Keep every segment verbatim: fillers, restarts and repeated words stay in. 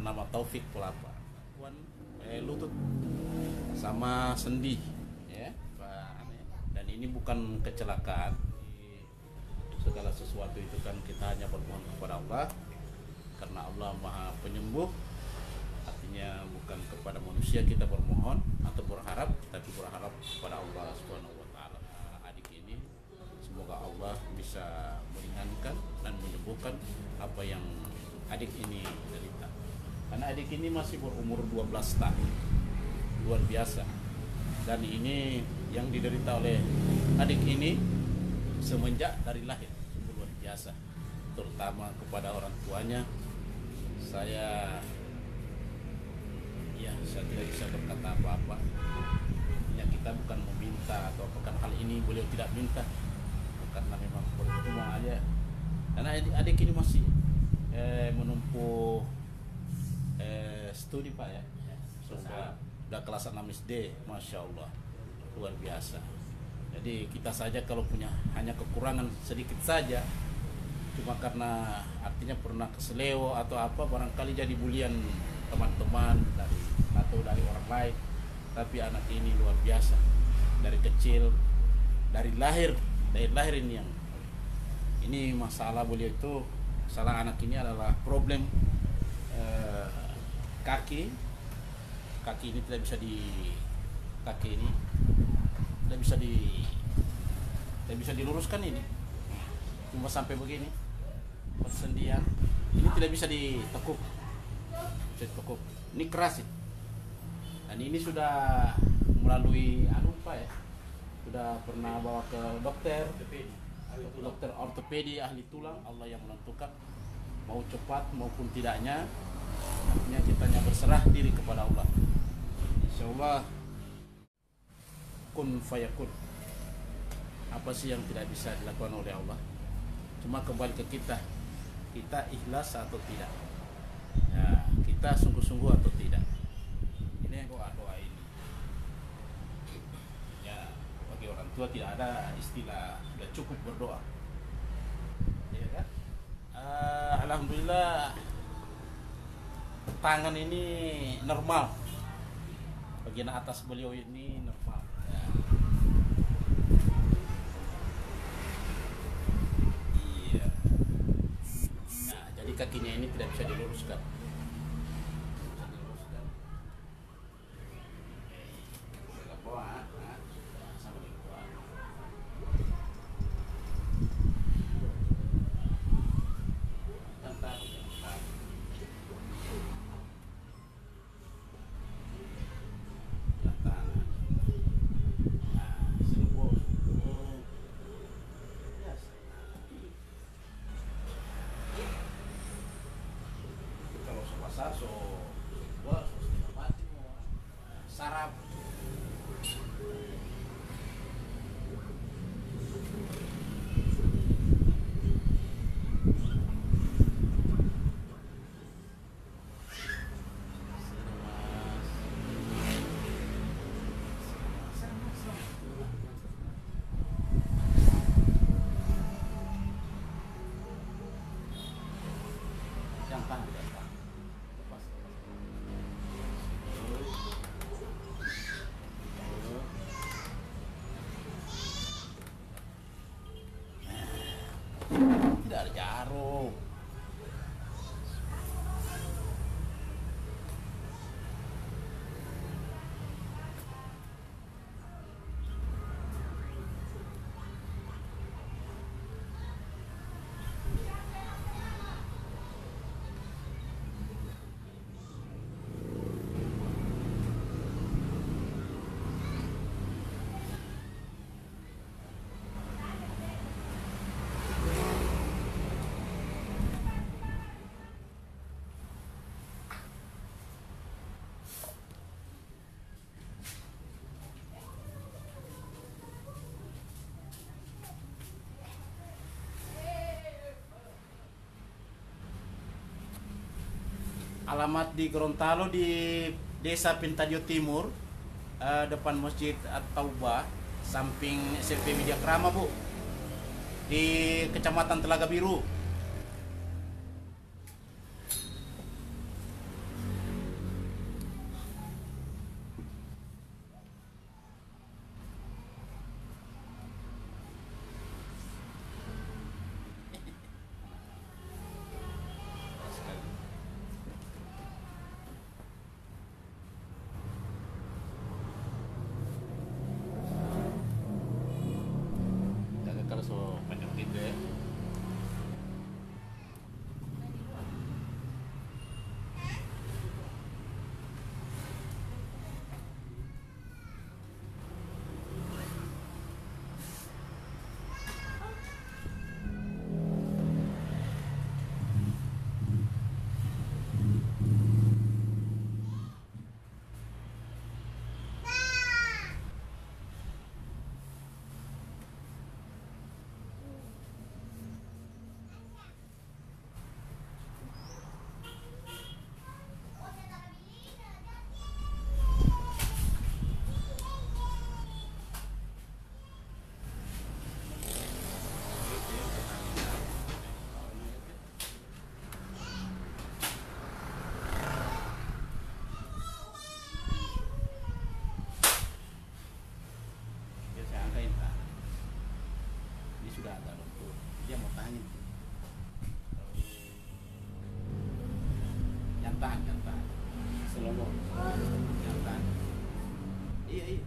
bernama Taufik Pelapa. Puan eh, lutut sama sendi, ya. Dan ini bukan kecelakaan. Segala sesuatu itu kan kita hanya bermohon kepada Allah, karena Allah Maha Penyembuh. Artinya bukan kepada manusia kita bermohon atau berharap, tapi berharap kepada Allah Subhanahu wa taala. Adik ini semoga Allah bisa meringankan dan menyembuhkan apa yang adik ini derita. Karena adik ini masih berumur dua belas tahun. Luar biasa. Dan ini yang diderita oleh adik ini semenjak dari lahir, luar biasa. Terutama kepada orang tuanya, saya ya saya tidak bisa berkata apa-apa. Ya, kita bukan meminta atau bukan hal ini beliau tidak minta, karena memang percuma aja. Karena adik, adik ini masih eh, menempuh eh, studi Pak ya, sudah udah kelas enam S D, masya Allah, luar biasa. Jadi kita saja kalau punya hanya kekurangan sedikit saja, cuma karena artinya pernah keseleo atau apa, barangkali jadi bulian teman-teman dari atau dari orang lain. Tapi anak ini luar biasa, dari kecil, dari lahir, dari lahir ini yang ini masalah beliau itu, salah anak ini adalah problem eh, kaki, kaki ini tidak bisa di kaki ini tidak bisa di tidak bisa diluruskan ini, cuma sampai begini persendian, ini tidak bisa ditekuk, bisa ditekuk, ini keras ini. Dan ini sudah melalui anu Pak ya, sudah pernah bawa ke dokter, dokter ortopedi ahli tulang. Allah yang menentukan mau cepat maupun tidaknya, artinya kita hanya berserah diri kepada Allah. Insya Allah kun fayakun. Apa sih yang tidak bisa dilakukan oleh Allah? Cuma kembali ke kita, kita ikhlas atau tidak, ya, kita sungguh-sungguh atau tidak. Ini doa-doa ini ya, bagi orang tua tidak ada istilah sudah cukup berdoa, ya kan? Uh, Alhamdulillah tangan ini normal, bagian atas beliau ini normal ya. Iya. Nah, jadi kakinya ini tidak bisa diluruskan. So, gua sarap yang tahan. Tidak ada jarum. Alamat di Gorontalo, di Desa Pintadio Timur, uh, depan Masjid At-Taubah, samping S M P Widya Krama Bu, di Kecamatan Telaga Biru. kenyataan kenyataan Selama kenyataan iya iya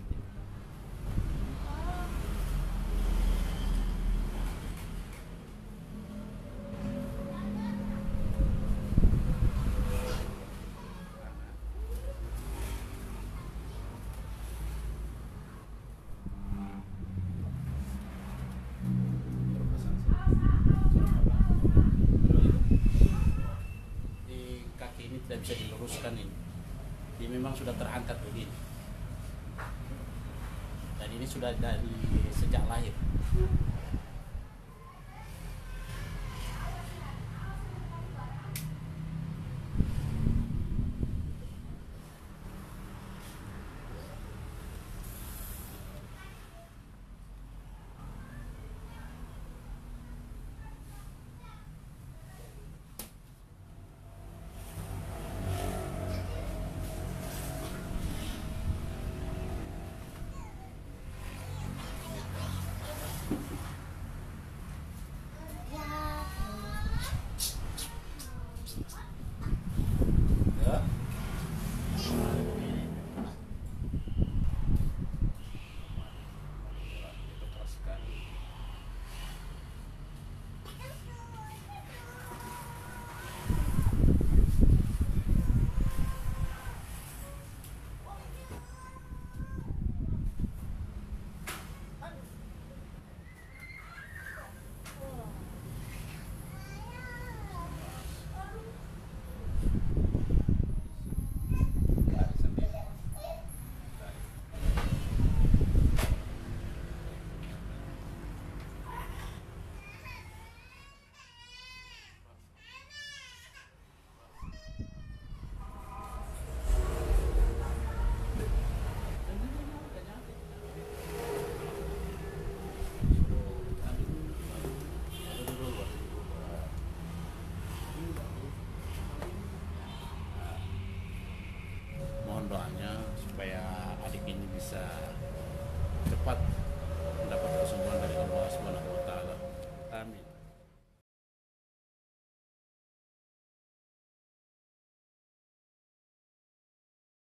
di kaki ini tidak bisa diluruskan ini. Dia memang sudah terangkat begini. Dan ini sudah dari sejak lahir.